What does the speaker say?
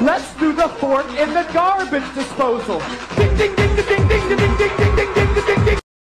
Let's do the fork in the garbage disposal. Ding, ding, ding, ding, ding, ding, ding, ding.